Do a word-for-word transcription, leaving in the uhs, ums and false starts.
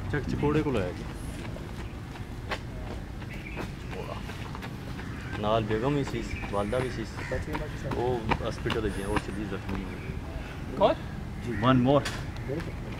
चक चकोड़े को लाया जी नाल बेगम ही सी वालदा भी सी वो हॉस्पिटल है जी वो शदीद जख्मी कौन वन मोर